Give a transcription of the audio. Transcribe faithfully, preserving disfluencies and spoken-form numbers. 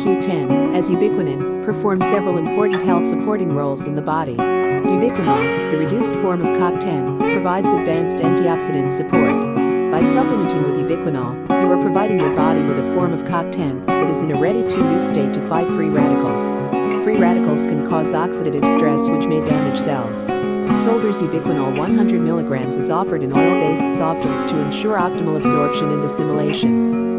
two ten, as ubiquinone, performs several important health-supporting roles in the body. Ubiquinol, the reduced form of C O Q ten, provides advanced antioxidant support. By supplementing with ubiquinol, you are providing your body with a form of C O Q ten that is in a ready-to-use state to fight free radicals. Free radicals can cause oxidative stress which may damage cells. Solder's ubiquinol one hundred milligrams is offered in oil-based softgels to ensure optimal absorption and assimilation.